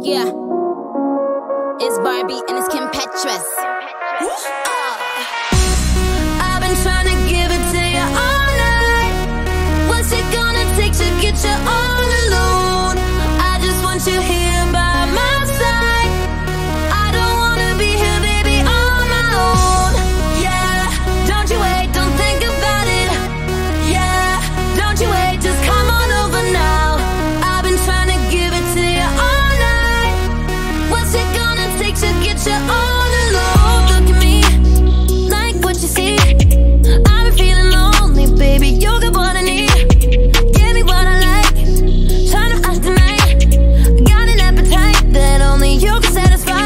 Yeah, it's Barbie and it's Kim Petras. I've been trying to give it to you all night. What's it gonna take to get you all alone? I just want you here by my side. I don't wanna be here, baby, on my own. Yeah, don't you wait, don't think about it. Yeah, don't you wait, just come on over now. I've been trying to give it to you all night. What's it gonna take to get you all alone? Look at me, like what you see. I've been feeling lonely, baby, you got what I need. Give me what I like, trying to fast tonight. Got an appetite that only you can satisfy.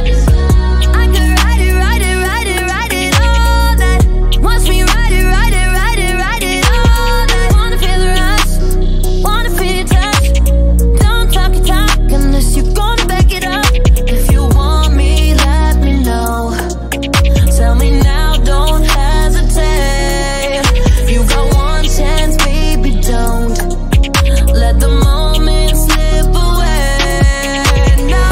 I could ride it, ride it, ride it, ride it all night. Watch me ride it, ride it, ride it, ride it all night. Wanna feel the rush, wanna feel your touch. Don't talk your talk unless you're gonna back it up. If you want me, let me know. Tell me now, don't hesitate. You got one chance, baby, don't let the moment slip away. No,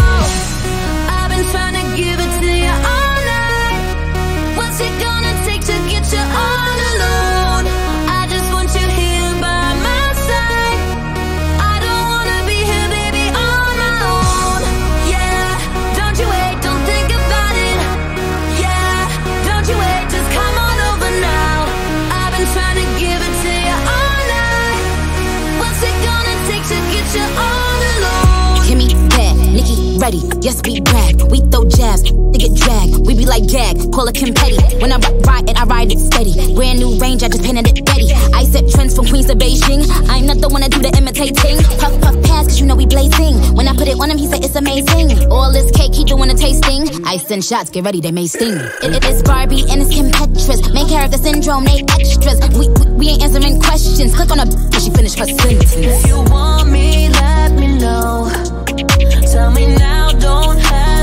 I've been trying to give it to you all night. What's it gonna take to get you all alone? I just want you here by my side. I don't wanna be here, baby, on my own. Yeah, don't you wait, don't think about it. Yeah, don't you wait, just come on over now. I've been trying to give it to you all night. What's it gonna take to get you all alone? Kimmy bad, Nicki ready. Yes, we brag. We throw jabs, they get dragged. We be like gag, call it Kim Petty. When I ride and I ride it steady. Brand new range, I just painted it ready. I set trends from Queens to Beijing. I'm not the one to do the imitating. Puff, puff, pass, cause you know we blazing. When I put it on him, he said it's amazing. All this cake, he doing a tasting. I send shots, get ready, they may sting. It is Barbie and it's Kim Petras. Main character syndrome, they extras. We ain't answering questions. Click on her till she finish her sentence. If you want me, let me know. Tell me now, don't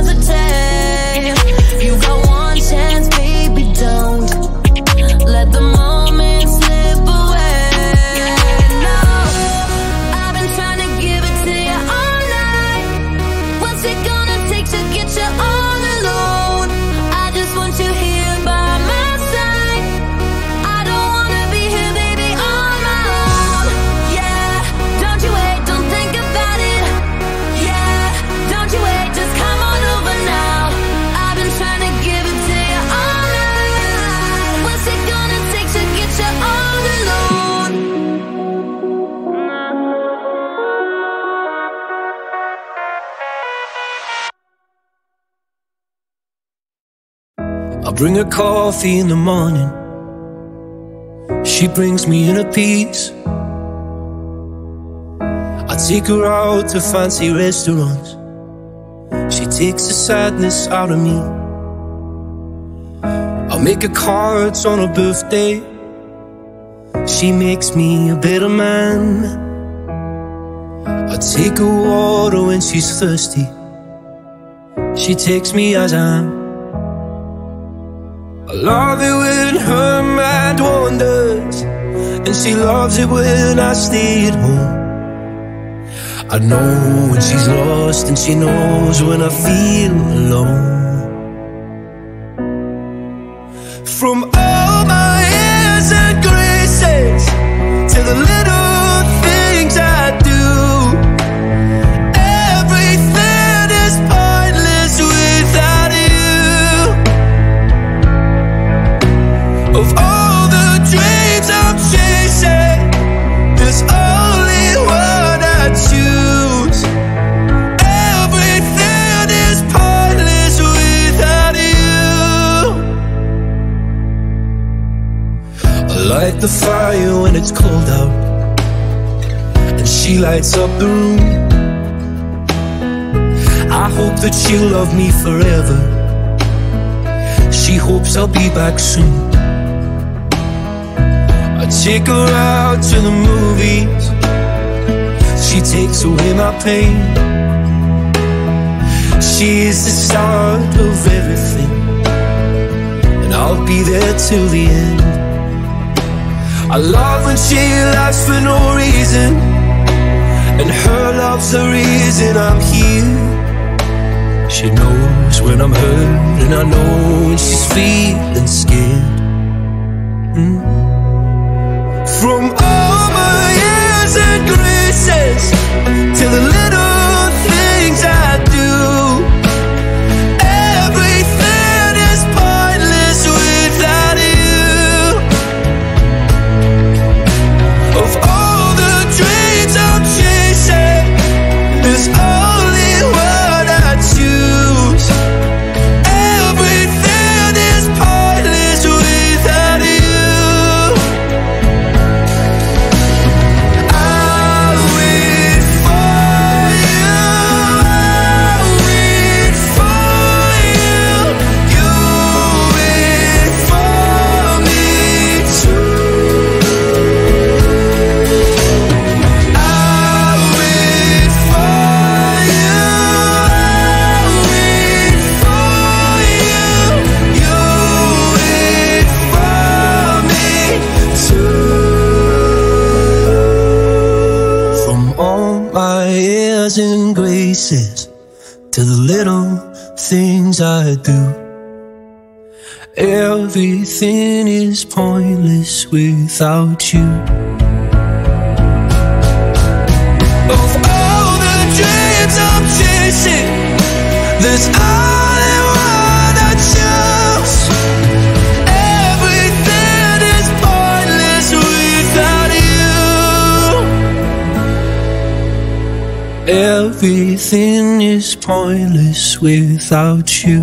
hesitate. You got one chance, baby, don't let the moment slip away. No, I've been trying to give it to you all night. What's it gonna take to get you all alone? I just want you here by my side. I don't wanna be here, baby, on my own. Yeah, don't you wait, don't think about it. Yeah, don't you wait, just come on over now. I've been trying to give it to you all night. What's it gonna take to get you all alone? I bring her coffee in the morning. She brings me inner peace. I take her out to fancy restaurants. She takes the sadness out of me. I make her cards on her birthday. She makes me a better man. I take her water when she's thirsty. She takes me as I am. I love it when her mind wanders, and she loves it when I stay at home. I know when she's lost, and she knows when I feel alone. From all my airs and graces to the little things I do, everything is pointless without you. Of all the dreams I'm chasing, there's only one I choose. Everything is pointless without you. I light the fire when it's cold out, and she lights up the room. I hope that she'll love me forever. She hopes I'll be back soon. I take her out to the movies. She takes away my pain. She is the start of everything, and I'll be there till the end. I love when she laughs for no reason, and her love's the reason I'm here. She knows when I'm hurt, and I know when she's feeling scared. From all my years and graces to the little things I do, everything is pointless without you. Of all the dreams I'm chasing, there's only one I choose. Everything is pointless without you. I'll wait for you, I'll wait for you, you wait for me too. I'll wait for you, I'll wait for you, you wait for me too. From all my airs and graces to the little things I do, everything is pointless without you. Of all the dreams I'm chasing, there's only one I choose. Everything is pointless without you. Everything is pointless without you.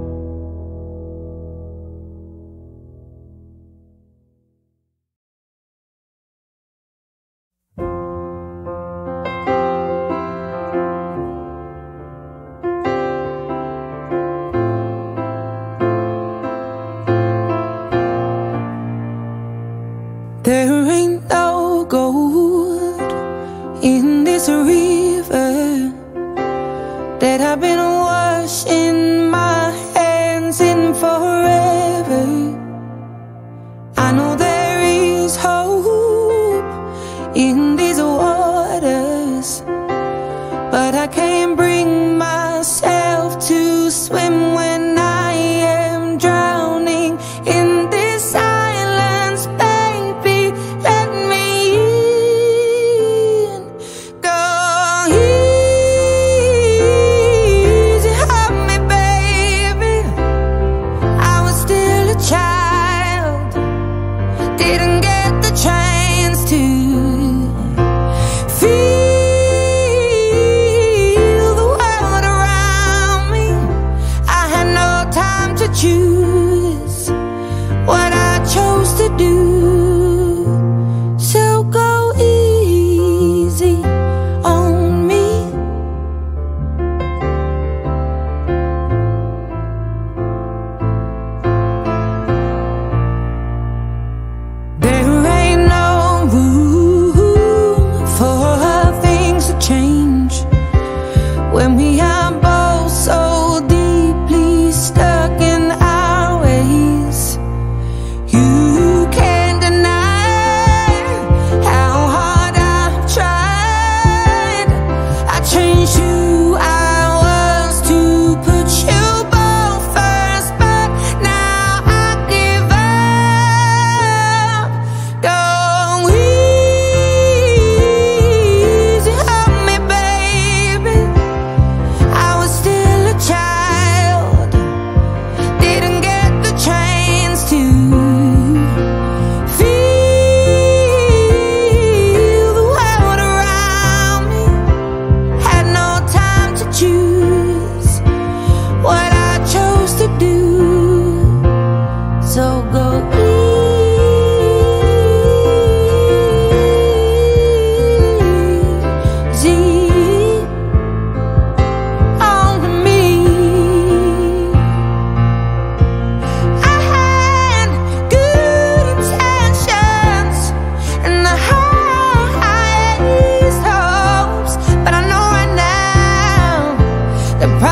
There ain't no gold in this river that I've been washing my hands in forever. I know there is hope in these waters, but I can't bring myself to swim when I am drowning in this silence. Baby, let me in. Go easy on me, baby. I was still a child, didn't get the chance to feel the world around me. I had no time to choose what I chose to do. So go easy on me. There ain't no room for things to change when we are both so deeply stuck in our ways. You can't deny how hard I've tried. I changed who I was to put you both first, but now I give up. Go easy on me, baby. I was still a child, didn't get the chance to feel the world around me. Had no time to choose what I chose to do. So go easy on me. I had good intentions and the highest hopes, but I know right now the